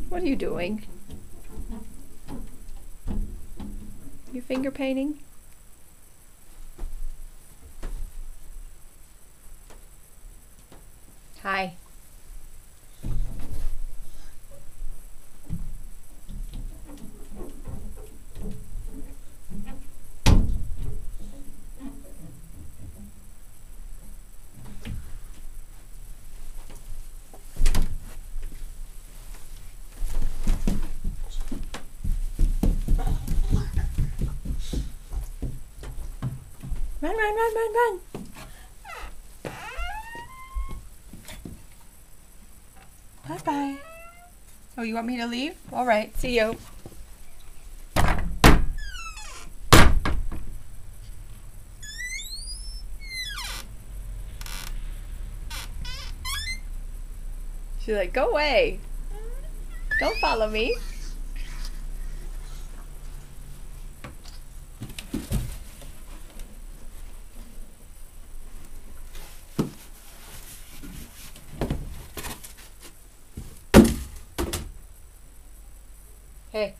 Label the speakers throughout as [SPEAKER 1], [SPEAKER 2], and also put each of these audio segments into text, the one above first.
[SPEAKER 1] What are you doing? You finger painting? Hi. Run, run, run, run, run. Bye-bye. Oh, you want me to leave? All right, see you. She's like, go away. Don't follow me. Hey.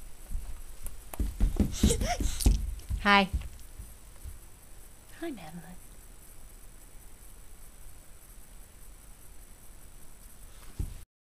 [SPEAKER 1] Hi. Hi, Madeline.